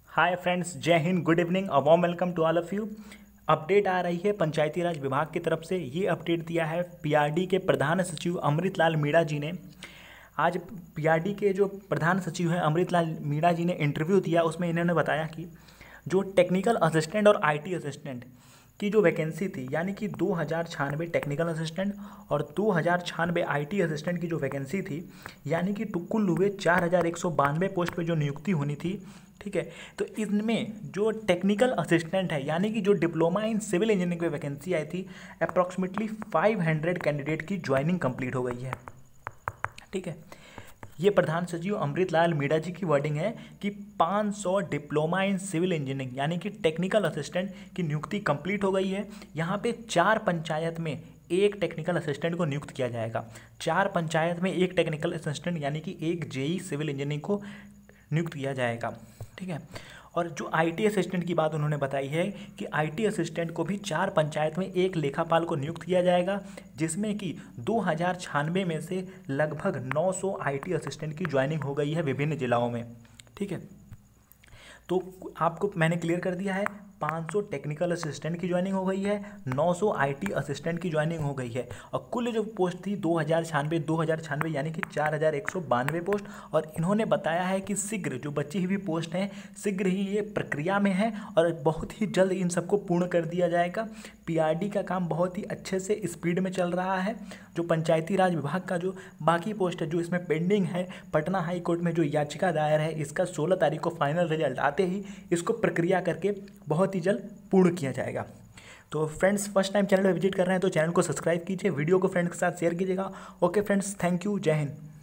हाय friends, जय हिंद, good evening, a warm welcome to all of you. Update आ रही है पंचायती राज विभाग की तरफ से। ये अपडेट दिया है पीआरडी के प्रधान सचिव अमृत लाल मीणा जी ने। आज पीआरडी के जो प्रधान सचिव हैं अमृत लाल मीणा जी ने इंटरव्यू दिया, उसमें इन्होंने बताया कि जो टेक्निकल असिस्टेंट और आईटी असिस्टेंट की जो वैकेंसी थी, यानी कि 2096 टेक्निकल असिस्टेंट और 2096 आईटी असिस्टेंट की जो वैकेंसी थी, यानी कि कुल हुए 4192 पोस्ट पे जो नियुक्ति होनी थी। ठीक है, तो इनमें जो टेक्निकल असिस्टेंट है, यानी कि जो डिप्लोमा इन सिविल इंजीनियरिंग पे वैकेंसी आई थी, अप्रॉक्सीमेटली 500 कैंडिडेट की ज्वाइनिंग कंप्लीट हो गई है। ठीक है, ये प्रधान सचिव अमृत लाल मीणा जी की वर्डिंग है कि 500 डिप्लोमा इन सिविल इंजीनियरिंग यानी कि टेक्निकल असिस्टेंट की नियुक्ति कंप्लीट हो गई है। यहाँ पे 4 पंचायत में एक टेक्निकल असिस्टेंट को नियुक्त किया जाएगा। 4 पंचायत में एक टेक्निकल असिस्टेंट यानी कि एक जेई सिविल इंजीनियरिंग को नियुक्त किया जाएगा। ठीक है, और जो आईटी असिस्टेंट की बात उन्होंने बताई है कि आईटी असिस्टेंट को भी 4 पंचायत में एक लेखापाल को नियुक्त किया जाएगा, जिसमें कि 2096 में से लगभग 900 आईटी असिस्टेंट की ज्वाइनिंग हो गई है विभिन्न जिलाओं में। ठीक है, तो आपको मैंने क्लियर कर दिया है, 500 टेक्निकल असिस्टेंट की ज्वाइनिंग हो गई है, 900 आईटी असिस्टेंट की ज्वाइनिंग हो गई है, और कुल जो पोस्ट थी 2096 यानी कि 4192 पोस्ट। और इन्होंने बताया है कि शीघ्र जो बची हुई पोस्ट हैं शीघ्र ही ये प्रक्रिया में है और बहुत ही जल्द इन सबको पूर्ण कर दिया जाएगा। पीआरडी का काम बहुत ही अच्छे से स्पीड में चल रहा है। जो पंचायती राज विभाग का जो बाकी पोस्ट है जो इसमें पेंडिंग है, पटना हाई कोर्ट में जो याचिका दायर है, इसका 16 तारीख को फाइनल रिजल्ट आते ही इसको प्रक्रिया करके बहुत ही जल्द पूर्ण किया जाएगा। तो फ्रेंड्स, फर्स्ट टाइम चैनल पर विजिट कर रहे हैं तो चैनल को सब्सक्राइब कीजिए, वीडियो को फ्रेंड्स के साथ शेयर कीजिएगा। ओके फ्रेंड्स, थैंक यू, जय हिंद।